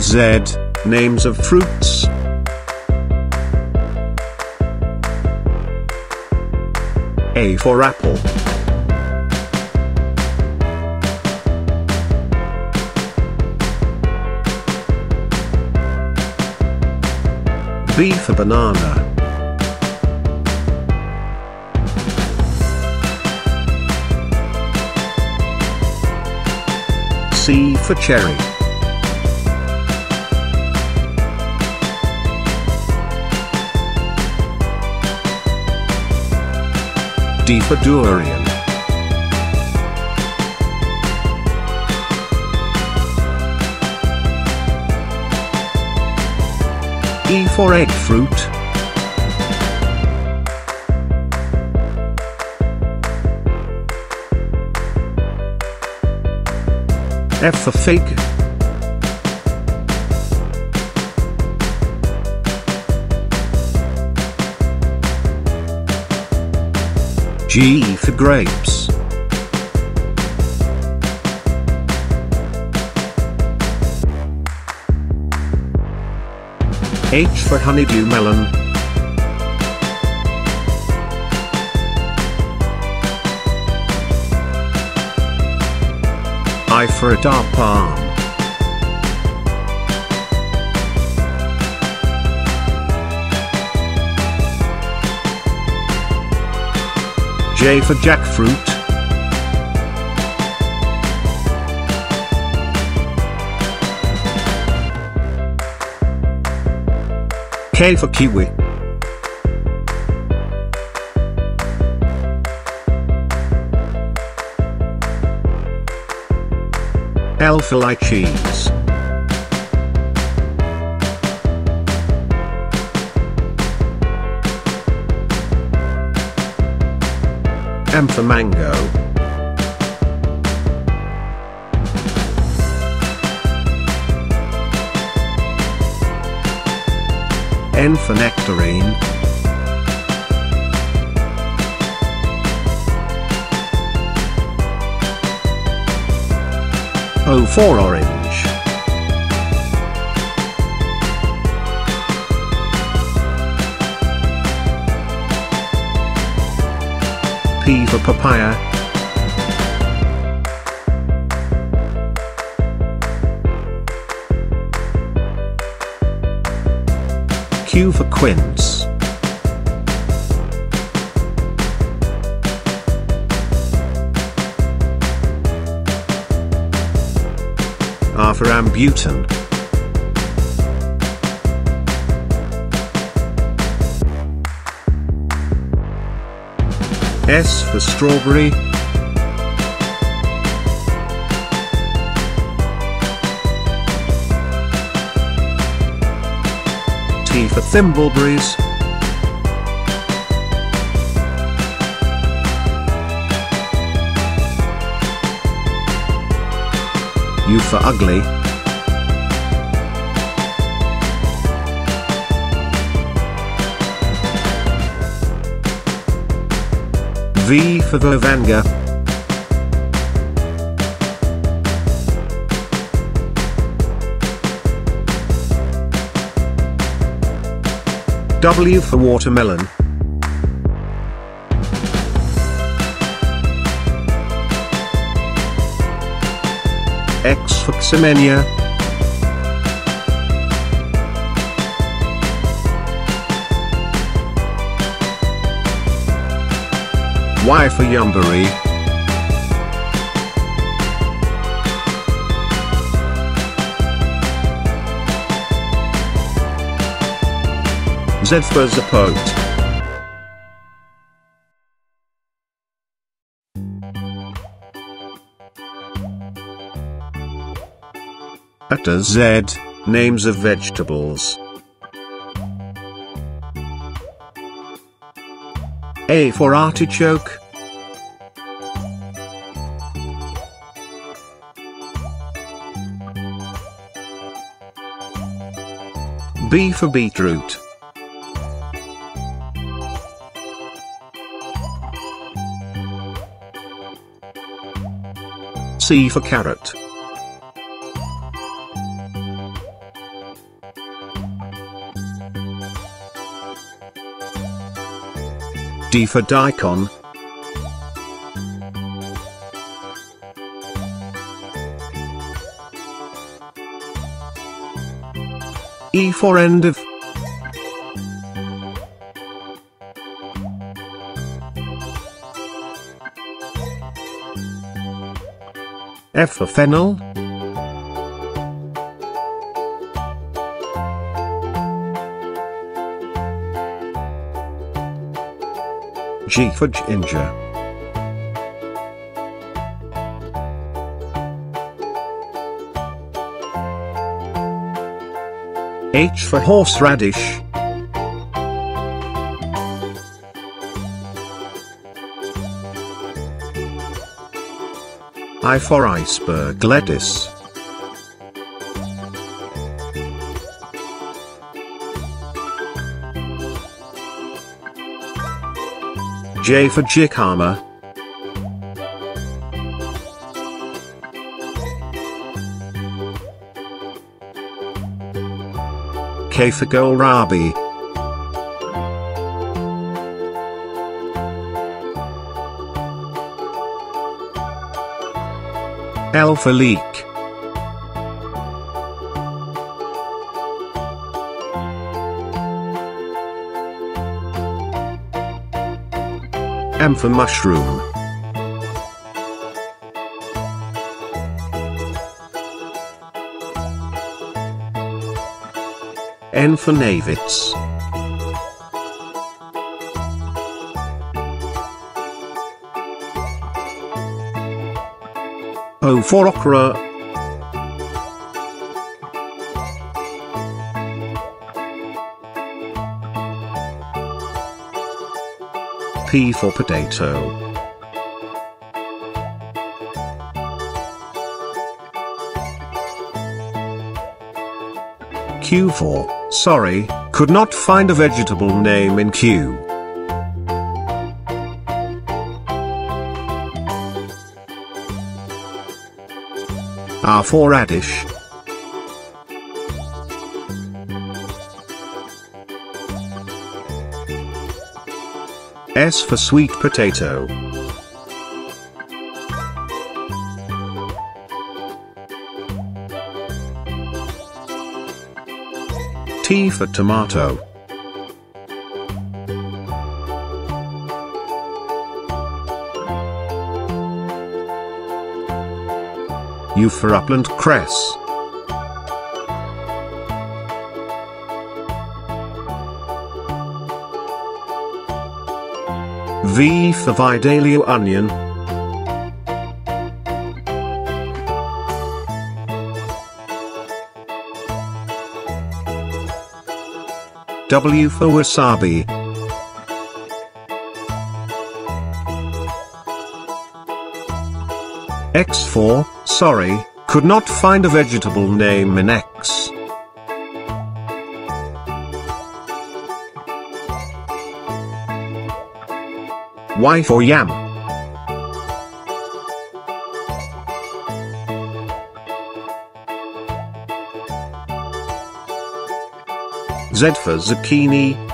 Z. Names of fruits. A for apple. B for banana. C for cherry. D for durian. E for egg fruit. F for fig. G for grapes. H for honeydew melon. I for a dark palm. J for jackfruit. K for kiwi. L for lychees. M for mango. N for nectarine. O for orange. P for papaya. Q for quince. R for rambutan. S for strawberry. T for thimbleberries. U for ugly. V for Vovanga. W for watermelon. X for Ximenia. Y for Yumberry. Z for zapote. Letter Z, names of vegetables. A for artichoke. B for beetroot. C for carrot. D for daikon. E for end of. F for fennel. G for ginger. H for horseradish. I for iceberg lettuce. J for jicama. K for kohlrabi. L for leek. M for mushroom. N for navets. O for okra. P for potato. Q for, sorry, could not find a vegetable name in Q. R for radish. S for sweet potato. T for tomato. U for upland cress. V for Vidalia onion. W for wasabi. X for, sorry, could not find a vegetable name in X. Y for yam. Z for zucchini.